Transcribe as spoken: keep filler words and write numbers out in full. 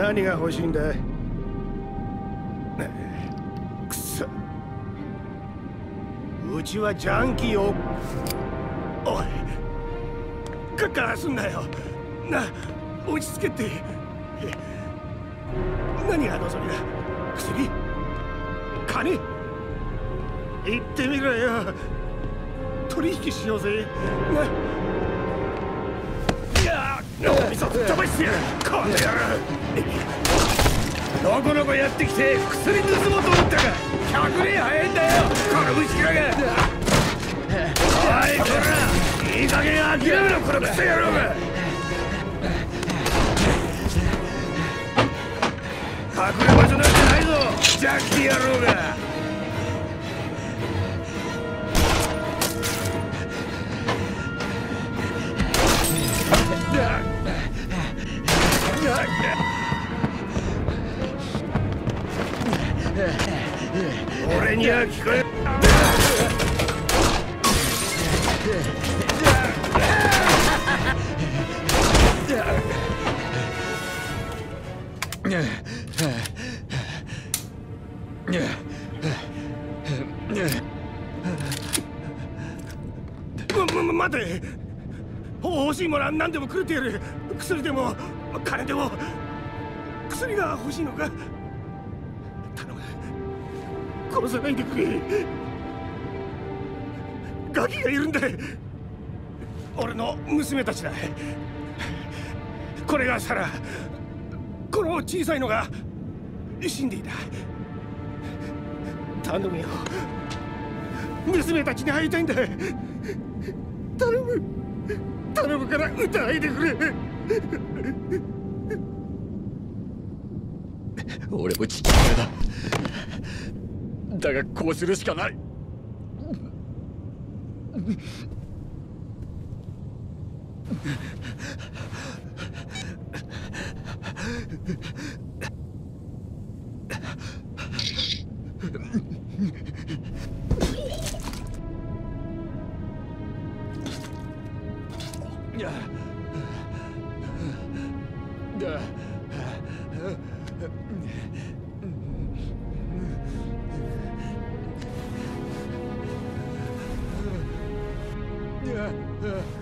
何が欲しいんだい？くそ、うちはジャンキーを。おい、ガッガーすんなよ。な、落ち着けって。何が望みだ？薬？金？言ってみろよ。取引しようぜ。な。いや、脳みそ飛ばしてやる。この野郎。のこのこやってきて薬盗もうと思ったがひゃくねん早いんだよ、この虫けらが。おいこら、いい加減諦めろ、このクソ野郎が。隠れ場所なんてないぞ、ジャッキー野郎が。俺には聞こえま、ま、待て。欲しいものは何でもくれてやる。薬でも金でも。薬が欲しいのか？頼む、殺さないでくれ。ガキがいるんだ。俺の娘たちだ。これがサラ、この小さいのがシンディだ。頼むよ、娘たちに会いたいんだ。頼む頼むから撃たないでくれ。 俺も父親だ。だがこうするしかない。Yeah.